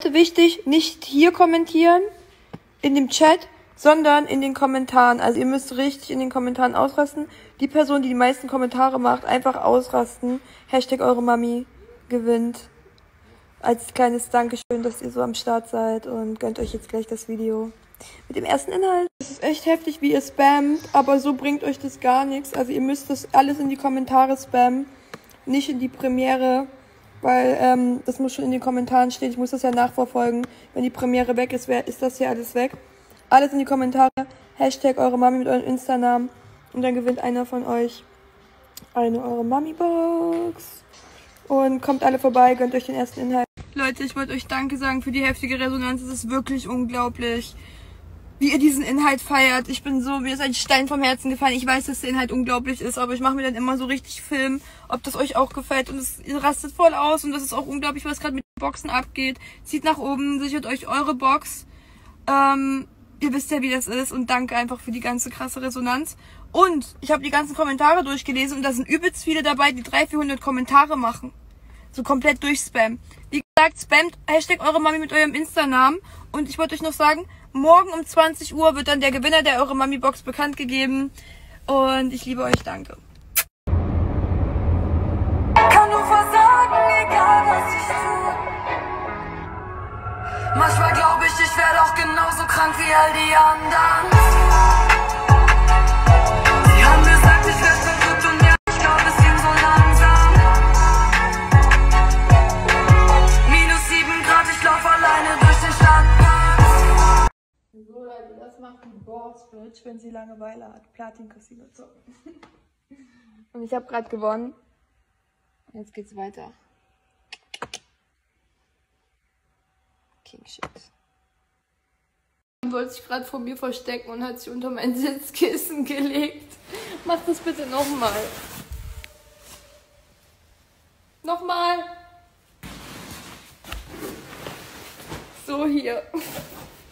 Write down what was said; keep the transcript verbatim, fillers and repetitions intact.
wichtig, nicht hier kommentieren, in dem Chat, sondern in den Kommentaren. Also ihr müsst richtig in den Kommentaren ausrasten. Die Person, die die meisten Kommentare macht, einfach ausrasten. Hashtag eure Mami gewinnt. Als kleines Dankeschön, dass ihr so am Start seid, und gönnt euch jetzt gleich das Video mit dem ersten Inhalt. Es ist echt heftig, wie ihr spammt, aber so bringt euch das gar nichts. Also ihr müsst das alles in die Kommentare spammen, nicht in die Premiere, weil ähm, das muss schon in den Kommentaren stehen. Ich muss das ja nachverfolgen. Wenn die Premiere weg ist, ist das hier alles weg. Alles in die Kommentare. Hashtag eure Mami mit eurem Insta-Namen. Und dann gewinnt einer von euch eine eure Mami-Box. Und kommt alle vorbei, gönnt euch den ersten Inhalt. Leute, ich wollte euch Danke sagen für die heftige Resonanz. Es ist wirklich unglaublich, wie ihr diesen Inhalt feiert. Ich bin so, mir ist ein Stein vom Herzen gefallen. Ich weiß, dass der Inhalt unglaublich ist, aber ich mache mir dann immer so richtig Film, ob das euch auch gefällt. Und es ihr rastet voll aus, und das ist auch unglaublich, was gerade mit den Boxen abgeht. Zieht nach oben, sichert euch eure Box. Ähm, ihr wisst ja, wie das ist, und danke einfach für die ganze krasse Resonanz. Und ich habe die ganzen Kommentare durchgelesen, und da sind übelst viele dabei, die dreihundert, vierhundert Kommentare machen. So komplett durchspammen. Wie gesagt, spammt Hashtag eure Mami mit eurem Insta-Namen. Und ich wollte euch noch sagen, morgen um zwanzig Uhr wird dann der Gewinner der Eure Mami-Box bekannt gegeben. Und ich liebe euch, danke. Kann nur versagen, egal was ich tue. Manchmal glaube ich, ich werde auch genauso krank wie all die anderen. Sie haben gesagt, ich werde verrückt, und ja, ich glaube es ging so langsam. Minus sieben Grad, ich laufe alleine durch den Stadtpark. So Leute, das macht die Boss Bitch, wenn sie Langeweile hat. Platin Casino zocken. Und ich habe gerade gewonnen. Jetzt geht's weiter. King Shit. Man wollte sich gerade vor mir verstecken und hat sich unter mein Sitzkissen gelegt. Mach das bitte nochmal. Nochmal. So hier.